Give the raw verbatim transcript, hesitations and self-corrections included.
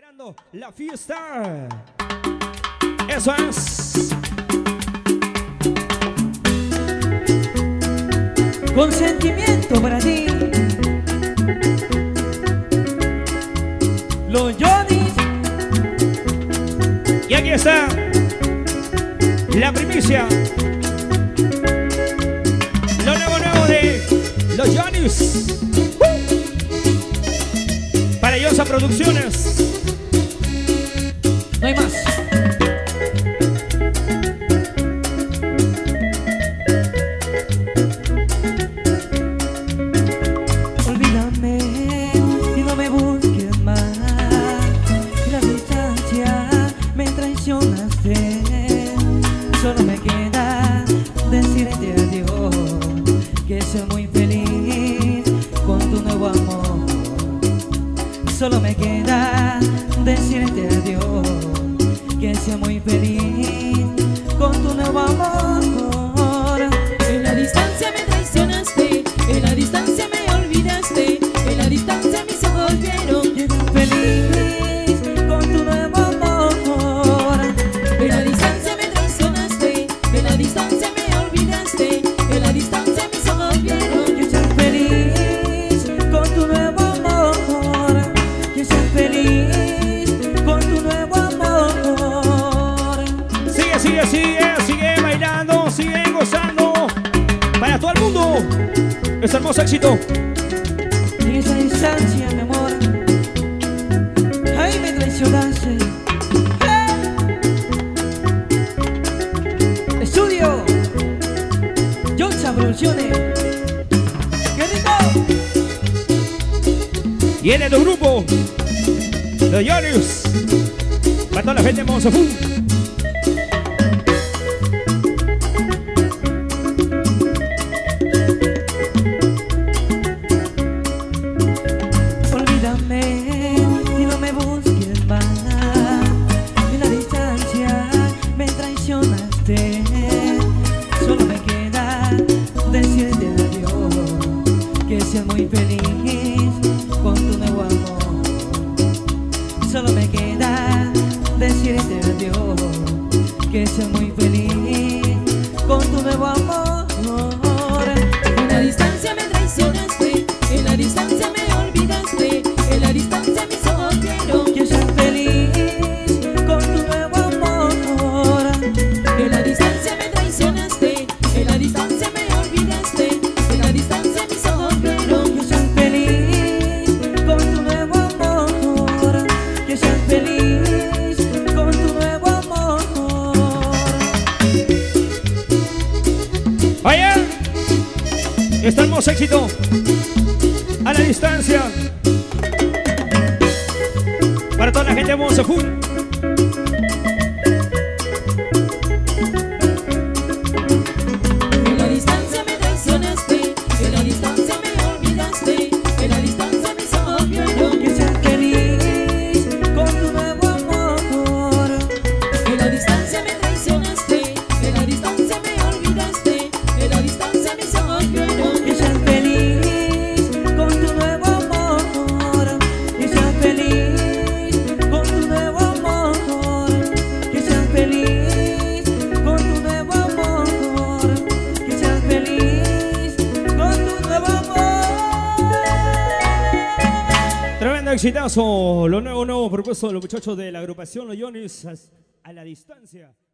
bailando la fiesta. Eso es. Con sentimiento para ti, los Johnny. Y aquí está la primicia, lo nuevo nuevo de los Johnny's. ¡Uh! Para Yosa Producciones. No hay más. Olvídame y no me busques más. La distancia me traicionaste. Solo me queda decirte adiós, que soy muy feliz con tu nuevo amor. Solo me queda decirte adiós, que sea muy feliz con tu nuevo amor. En la distancia me traicionaste, en la distancia me olvidaste, en la distancia mis ojos vieron. Que seas feliz con tu nuevo amor. En la distancia me traicionaste, en la distancia me olvidaste, en la distancia mis ojos vieron. Que seas feliz con tu nuevo amor. Que seas feliz con tu nuevo amor. Sigue, sigue, sigue, sigue bailando, sigue gozando. Para todo el mundo, este hermoso éxito. En esa distancia, mi amor, ahí me traicionaste. ¡Eh! Estudio Yosa Producciones. ¡Qué rico! Viene tu grupo, los Johnny's. Para toda la gente de Monzafú. Olvídame y no me busques más. En la distancia me traicionaste. Solo me queda decirte adiós, que seas muy feliz con tu nuevo amor. Solo me queda decirte adiós, que seas muy feliz con tu nuevo amor. En la distancia me traicionaste, en la distancia me olvidaste, en la distancia mis ojos vieron. Que seas feliz con tu nuevo amor. En la distancia me traicionaste, en la distancia me olvidaste, en la distancia mis ojos vieron. Que seas feliz con tu nuevo amor. Que seas feliz con tu nuevo amor. Vaya, este hermoso éxito a la distancia. Para toda la gente de Monzafú. En la distancia me traicionaste, en la distancia me olvidaste, en la distancia mis ojos vieron. Que seas feliz con tu nuevo amor. En la distancia me traicionaste, en la distancia me olvidaste, en la distancia mis ojos vieron. Que seas feliz con tu nuevo amor. Que seas feliz con tu nuevo amor. Que seas feliz con tu nuevo amor. Que seas feliz con tu nuevo amor. Tremendo exitazo, lo nuevo, nuevo propuesto de los muchachos de la agrupación Los Johnny's a la distancia.